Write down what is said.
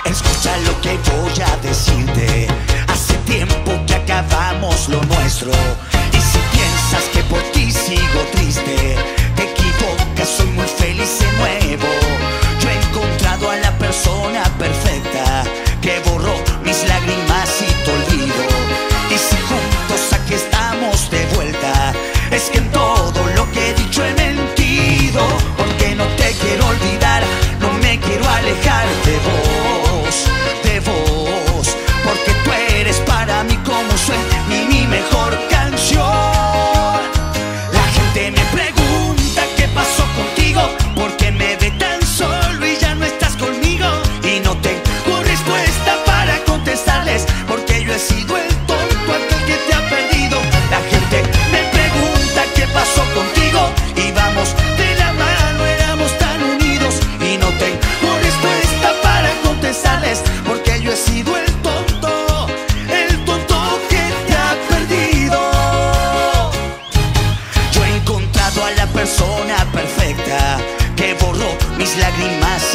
Escucha lo que voy a decirte. Hace tiempo que acabamos lo nuestro. Y si piensas que por ti sigo triste, te equivocas, soy muy feliz de nuevo. Yo he encontrado a la persona perfecta que borró mis lágrimas y te olvido. Y si juntos aquí estamos de vuelta, es que en todo lo que he dicho he mentido. Porque no te quiero olvidar, no me quiero alejar de vos, de vos. Porque tú eres para mí como un sueño y mi mejor canción. La gente me pregunta qué pasó contigo, porque me ve tan solo y ya no estás conmigo. Y no tengo respuesta para contestarles, porque yo he sido el tonto aquel que te ha perdido. La gente me pregunta qué pasó contigo, y vamos de la mano, éramos tan unidos. Y no tengo respuesta para contestarles, porque yo he sido el tonto que te ha perdido. Yo he encontrado a la persona perfecta que borró mis lágrimas